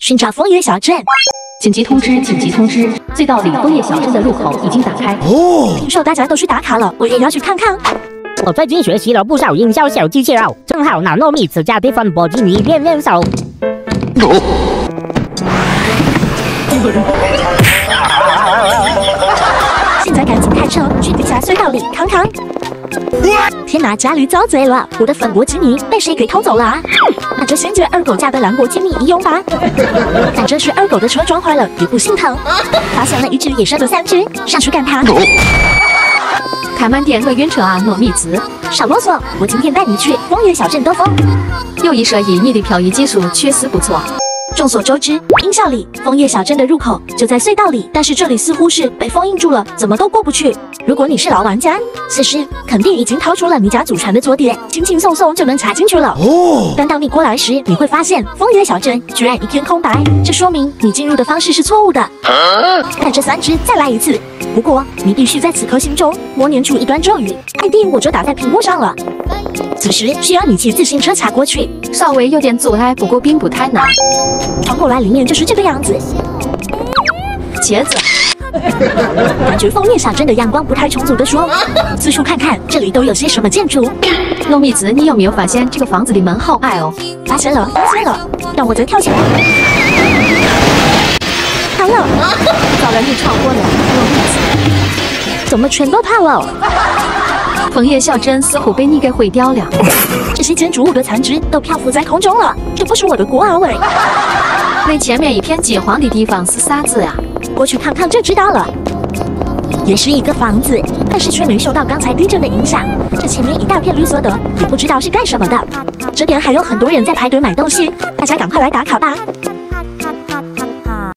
寻找枫叶小镇。 紧急通知！紧急通知！隧道里枫叶小镇的入口已经打开。 听说大家都去打卡了，我也要去看看。 我最近学习了不少营销小技巧，正好拿糯米糍加地粉波基尼练练手。 现在赶紧开车去地下隧道里看看。天哪，家里遭贼了！我的粉波基尼被谁给偷走了啊？那就先借二狗家的兰博基尼一用吧。反正是二狗的车撞坏了，也不心疼。发现了一只野生的3只，上去干它！ 开慢点，会晕车啊，糯米糍！ 少啰嗦，我今天带你去枫叶小镇兜风。 有一说一，你的漂移技术确实不错。 众所周知，音效里枫叶小镇的入口就在隧道里，但是这里似乎是被封印住了，怎么都过不去。如果你是老玩家，此时肯定已经掏出了你家祖传的桌垫，轻轻松松就能插进去了。但当你过来时，你会发现枫叶小镇居然一片空白，这说明你进入的方式是错误的。看这3只，再来一次。不过你必须在此刻心中默念出一段咒语 ，ID 我就打在屏幕上了。此时需要你骑自行车插过去， 稍微有点阻碍，不过并不太难。 穿过来里面就是这个样子。 茄子， 感觉枫叶小镇的阳光不太充足的说，四处看看，这里都有些什么建筑？ 糯米糍，你有没有发现这个房子的门好矮哦？ 发现了，让我再跳起来。好了， 早让你超过了，糯米糍，怎么全都怕了？ 枫叶小镇似乎被你给毁掉了， 这些建筑物的残肢都漂浮在空中了，这不是我的锅啊喂！ 那前面一片金黄的地方是啥子呀？ 过去看看就知道了。也是一个房子，但是却没受到刚才地震的影响。这前面一大片绿色的，也不知道是干什么的。这边还有很多人在排队买东西，大家赶快来打卡吧！